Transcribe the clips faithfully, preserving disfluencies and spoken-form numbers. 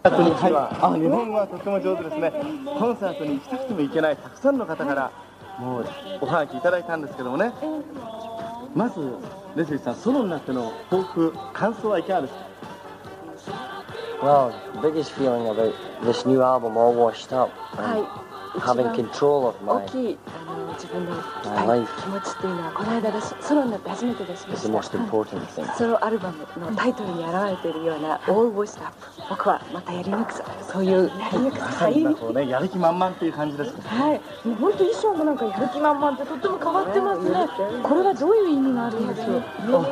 はい、あ、日本語はとても上手ですね。コンサートに行きたくても行けないたくさんの方からもうおはがきいただいたんですけどもね。まずレスリーさん、ソロになっての抱負、感想はいかがですか？ Well, the biggest feeling about this new album, All Washed Up, and having control of my 大きいあの自分の期待気持ちっていうのはこの間でソロになって初めて出しま is し the most た。 important thing. ソロアルバムのタイトルに表れているような All Washed Up、 僕はまたやり抜くぞ、そういうやり抜くぞ、 まさに今こうね、やる気満々っていう感じですね。 はい、もう本当衣装もなんかやる気満々ってとっても変わってますね。これはどういう意味があるんでしょう？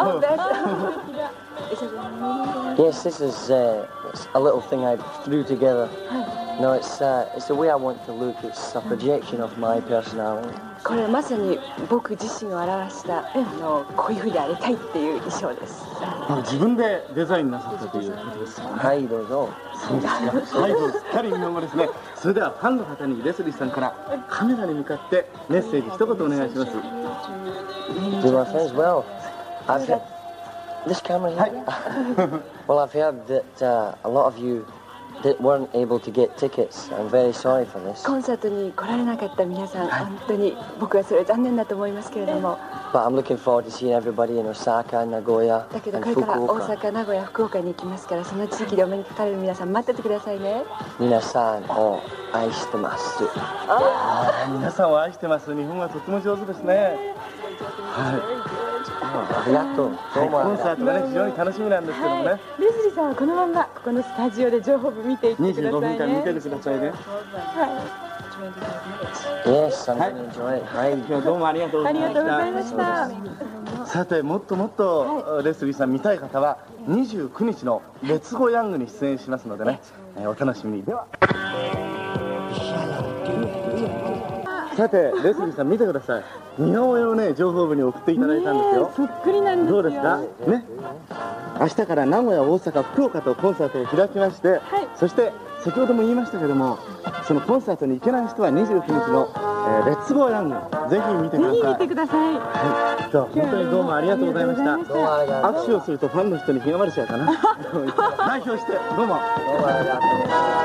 Yes, this is uh, a little thing I threw together. No, it's uh, it's the way I want to look. It's a projection of my personality. これはまさに僕自身を表したあのこういうふうにありたいっていう衣装です。 自分でデザインなさったということですかね。 はい、どうぞ。 そうですか。はい、どうぞ。すっかり日本語ですね。それではファンの方にレスリーさんからカメラに向かってメッセージ一言お願いします。 To my friends, well, I've heard this camera here. Well, I've heard that uh, a lot of you that weren't able to get tickets. I'm very sorry for this. コンサートに来られなかった皆さん、本当に僕はそれは残念だと思いますけれども。 But I'm looking forward to seeing everybody in Osaka, Nagoya, だけど and これから大 Fukuoka. 阪、名古屋、福岡に行きますから、その地域でお目にかかれる皆さん待っててくださいね。 皆さんを愛してます。 ああ、皆さんを愛してます。日本はとても上手ですね。はい。 ありがとう。どうもあコンりがとう。 サートがね、非常に楽しみなんですけどもね。 レスリーさんはこのままここのスタジオで情報部見ていってくださいね。 にじゅうごふんかん見ててくださいね。 Yes, I'm going to enjoy it. はい。 今日はどうもありがとうございました。 ありがとうございました。 さて、もっともっとレスリーさん見たい方はにじゅうくにちのレッツゴーヤングに出演しますのでね、えーお楽しみに。ではさて、レスリーさん見てください。似顔絵をね、情報部に送っていただいたんですよ。 そっくりなんですよ。 どうですかね。明日から名古屋、大阪、福岡とコンサートを開きまして、そして先ほども言いましたけども、そのコンサートに行けない人はにじゅうくにちの、えーレッツゴーヤング、ぜひ見てください。 ぜひ見てください。 はい、今日は本当にどうもありがとうございました。 どうもありがとう。 握手をするとファンの人にひがまれちゃうかな。代表してどうも。 どうもありがとう。